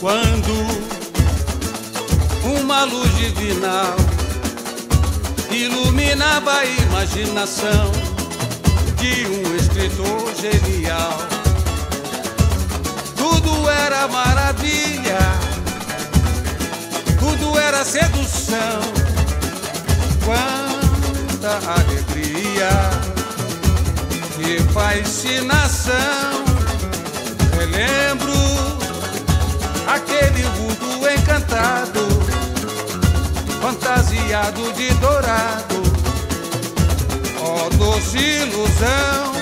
Quando uma luz divinal iluminava a imaginação de um escritor genial, tudo era maravilha, tudo era sedução. Quanta alegria, que fascinação. Relembro aquele mundo encantado, fantasiado de dourado. Ó doce ilusão,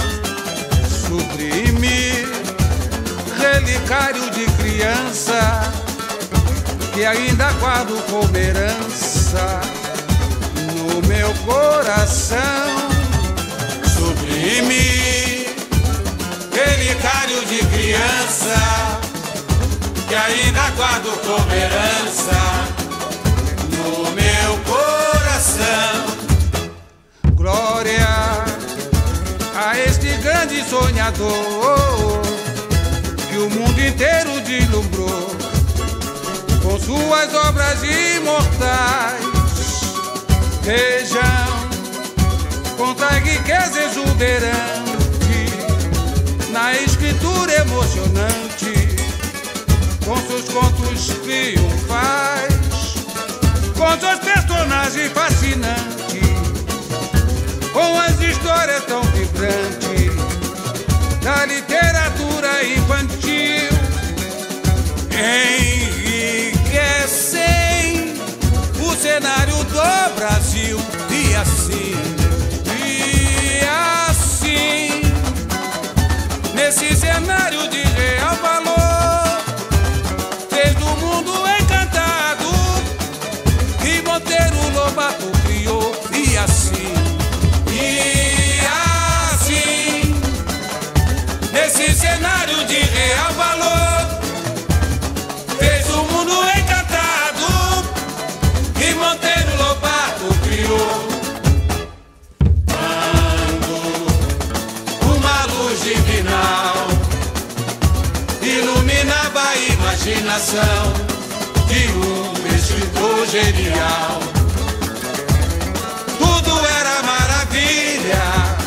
sublime relicário de criança, que ainda guardo como herança no meu coração. Sublime relicário de criança, que ainda guardo como herança no meu coração. Glória a este grande sonhador que o mundo inteiro deslumbrou com suas obras imortais. Vejam quanta riqueza exuberante na escritura emocionante, com seus contos triunfais, com seus personagens fascinantes, com as histórias tão vibrantes da literatura infantil. Enriquecem o cenário do Brasil. E assim, nesse cenário de real valor, fez do mundo encantado que Monteiro Lobato criou. E assim, nesse cenário de real valor, fez o mundo encantado que Monteiro Lobato criou. Divinal iluminava a imaginação de um escritor genial. Tudo era maravilha,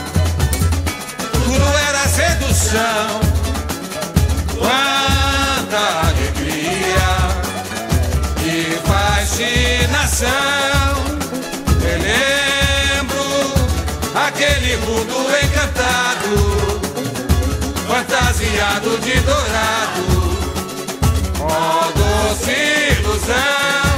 tudo era sedução. Quanta alegria e fascinação. Relembro aquele mundo encantado, fantasiado de dourado. Ó doce ilusão,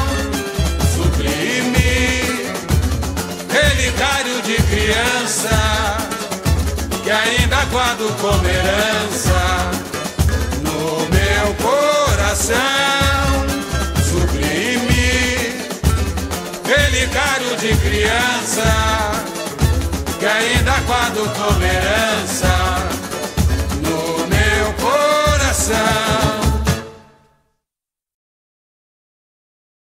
sublime relicário de criança, que ainda guardo como herança no meu coração. Sublime relicário de criança, que ainda guardo como herança